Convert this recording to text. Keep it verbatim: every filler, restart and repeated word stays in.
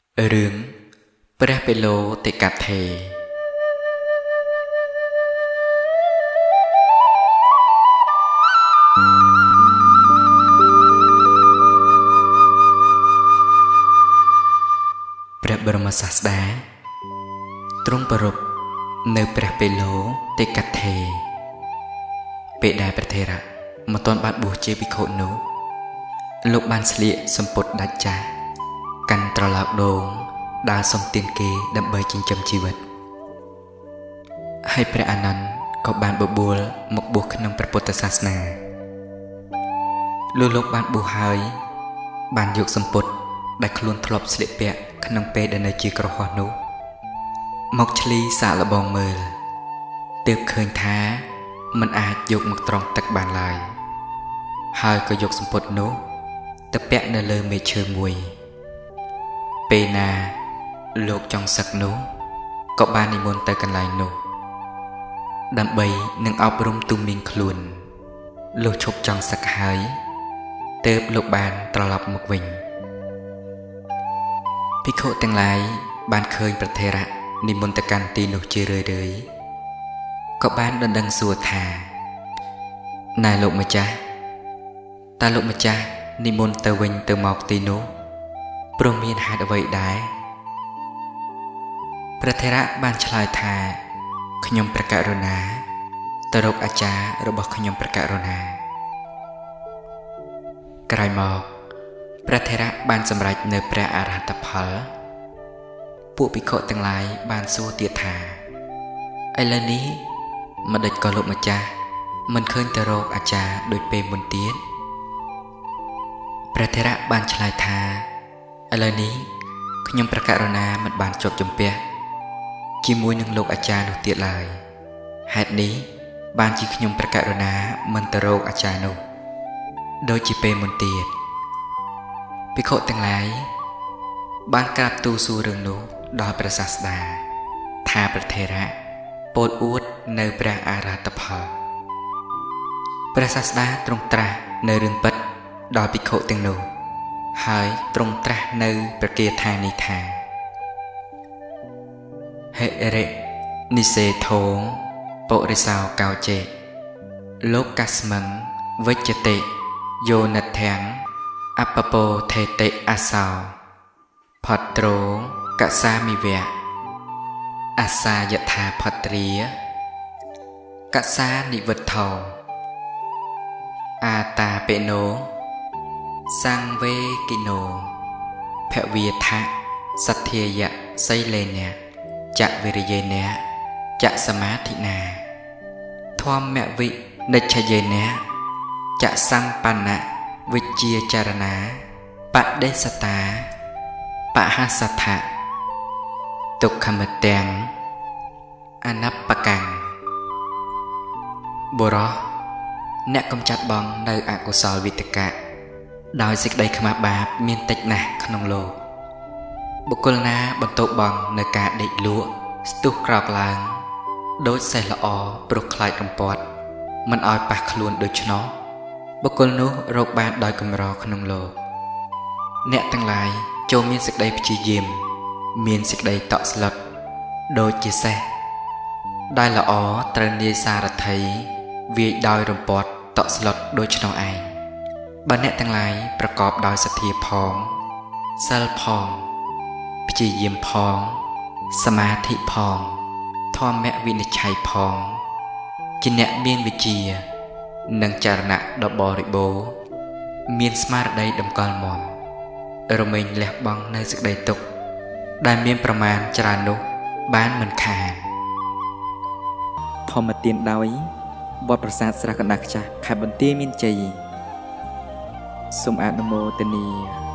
រឿងព្រះបេឡូទេកាថេព្រះបរមសាស្តាទ្រង់ប្រពនៅព្រះបេឡូទេកាថេពេលដែលព្រះថេរៈមិនទាន់បានបួសជាភិក្ខុនោះលោកបានស្លៀកសំពត់ដាច់ចាស់កាន់ត្រឡោកដូងដើរសុំទានគេដើម្បីចិញ្ចឹមជីវិតហើយព្រះអានន្ទក៏បានបបួលមកបួសក្នុងព្រះពុទ្ធសាសនាលុះលោកបានបួសហើយបានយកសំពត់ដែលខ្លួនធ្លាប់ស្លៀកពាក់ក្នុងពេលដែលនៅជាក្រហមនោះមកឆ្លីសាកល្បងមើលទើបឃើញថាមិនអាចយកមកត្រង់ទឹកបានឡើយហើយក៏យកសំពត់នោះទៅពាក់នៅលើមេឈើមួយពេលណាលោកចង់សឹកនោះក៏បាននិមន្តទៅកន្លែងនោះដើម្បីនឹងអប់រំទូមីងខ្លួនលុះឈប់ចង់សឹកហើយទើបលោកបានត្រឡប់មកវិញភិក្ខុទាំងឡាយបានឃើញព្រះថេរៈនិមន្តទៅកាន់ទីនោះជារឿយៗក៏បានដណ្ដឹងសួរថាណែលោកម្ចាស់តើលោកម្ចាស់និមន្តទៅវិញទៅមកទីនោះព្រោះមានហេតុអ្វីដែរព្រះថេរៈបានឆ្លើយថាខ្ញុំព្រះករុណាទៅរកអាចារ្យរបស់ខ្ញុំព្រះករុណាក្រោយមកព្រះថេរៈបានសម្រេចនៅព្រះអរហត្តផលពួកភិក្ខុទាំងឡាយបានសួរទៀតថាឥឡូវនេះម្ដេចក៏លោកម្ចាស់មិនឃើញទៅរកអាចារ្យដូចពេលមុនទៀតព្រះថេរៈបានឆ្លើយថាឥឡូវនេះខ្ញុំព្រះករុណាមិនបានជាប់ជំពាក់ជាមួយនឹងលោកអាចារ្យនោះទៀតឡើយហេតុនេះបានជាខ្ញុំព្រះករុណាមិនទៅរកអាចារ្យនោះដូចជាពេលមុនទៀតភិក្ខុទាំងឡាយបានក្រាបទូលសួររឿងនោះដល់ព្រះសាស្តាថាព្រះថេរៈពោលអួតនៅព្រះអរហត្តផលព្រះសាស្តាទ្រង់ត្រាស់នៅរឿងពិតដល់ភិក្ខុទាំងនោះហើយទ្រង់ត្រាស់នៅព្រះគាថានេះថាហេរិនិសេធោពុរិសោកោចេលោកកាស្មឹងវិជ្ជតិយោនិធាំងអបពោថេតិអសោផត្រោកសាមិវៈអសាយថាផត្រាកសានិវត្ថោអាតាបេណោសង្វេគិណោភវិថៈសទ្ធាយៈសីលេនៈចវិរិយេនៈចសមាធិណាធម្មវិនិច្ឆយេនៈចសម្បណ្ណវិជ្ជាចរណាបដិសតាបហសថៈទុក្ខមទាំងអនបកាំងបុរសអ្នកកំចាត់បងនៅអកុសលវិតកៈដោយសេចក្តីខ្មាស់បាបមានតិចណាស់ក្នុងលោកបុគ្គលណាបន្ទោបងនៅការដេកលក់ស្ទុះក្រោកឡើងដូចសេះល្អព្រោះខ្លាចរំពាត់មិនឲ្យប៉ះខ្លួនដូច្នោះបុគ្គលនោះរកបានដោយកម្រក្នុងលោកអ្នកទាំងឡាយចូលមានសេចក្តីព្យាយាមមានសេចក្តីតក់ស្លុតដូចជាសេះដែលល្អត្រូវនាយសារថីវាយដោយរំពាត់តក់ស្លុតដូច្នោះឯងបើអ្នកទាំងឡាយប្រកបដោយសទ្ធាផងសិលផងព្យាយាមផងសមាធិផងធម្មវិនិច្ឆ័យផងជាអ្នកមានវិជ្ជានិងចរណៈដ៏បរិបូរណ៍មានស្មារតីតម្កល់មាំរមែងលះបង់នៅសេចក្តីទុក្ខដែលមានប្រមាណច្រើននោះបានមិនខានធម្មទានដោយវត្តប្រាសាទស្រះកណ្ដាលខ្ចាស់ខេត្តបន្ទាយមានជ័យសូមអនុមោទនា